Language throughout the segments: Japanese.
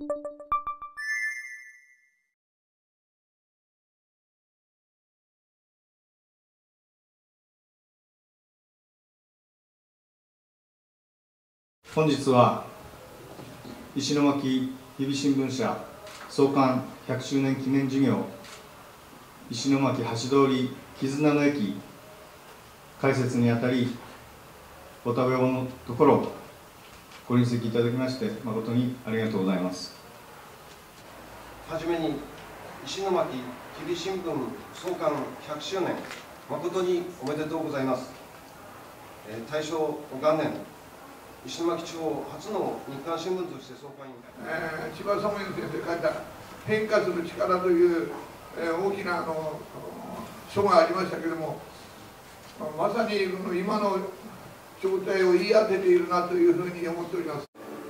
本日は石巻日々新聞社創刊100周年記念事業石巻橋通り絆の駅開設にあたりご多忙のところご臨席いただきまして誠にありがとうございます。 はじめに石巻日々新聞創刊100周年誠におめでとうございます。大正元年石巻地方初の日刊新聞として創刊千葉ソメン先生が書いた「変化する力」という、大きな書がありましたけれども、まさに今の状態を言い当てているなというふうに思っております。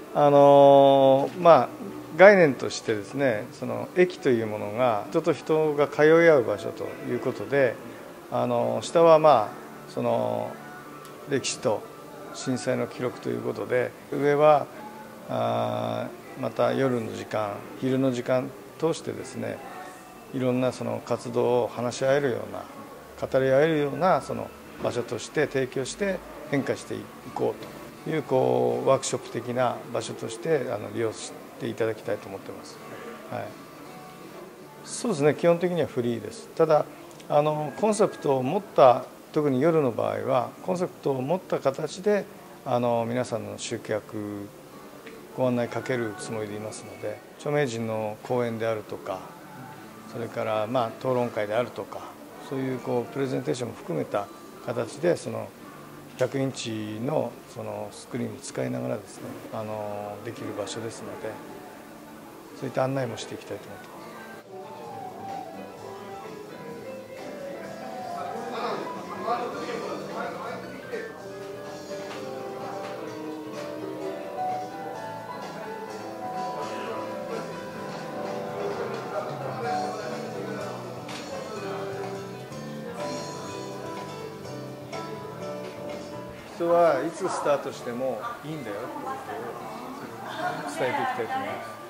概念としてですね、その駅というものが人と人が通い合う場所ということで、下はその歴史と震災の記録ということで、上はまた夜の時間、昼の時間通してですね、いろんなその活動を話し合えるような、語り合えるようなその場所として提供して変化していこうというワークショップ的な場所として利用していただきたいと思っています。はい、そうですね、基本的にはフリーです。ただコンセプトを持った、特に夜の場合はコンセプトを持った形で皆さんの集客ご案内かけるつもりでいますので、著名人の講演であるとか、それから討論会であるとか、そういうプレゼンテーションも含めた形でその100インチのそのスクリーンを使いながらですね、できる場所ですので、そういった案内もしていきたいと思っています。人はいつスタートしてもいいんだよということを伝えていきたいと思います。